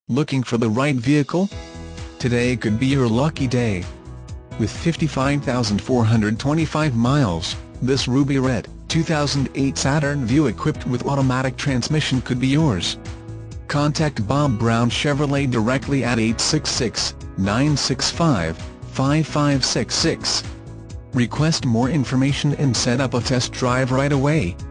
Looking for the right vehicle? Today could be your lucky day. With 55,425 miles, this ruby red, 2008 Saturn VUE equipped with automatic transmission could be yours. Contact Bob Brown Chevrolet directly at 866-965-5566. Request more information and set up a test drive right away.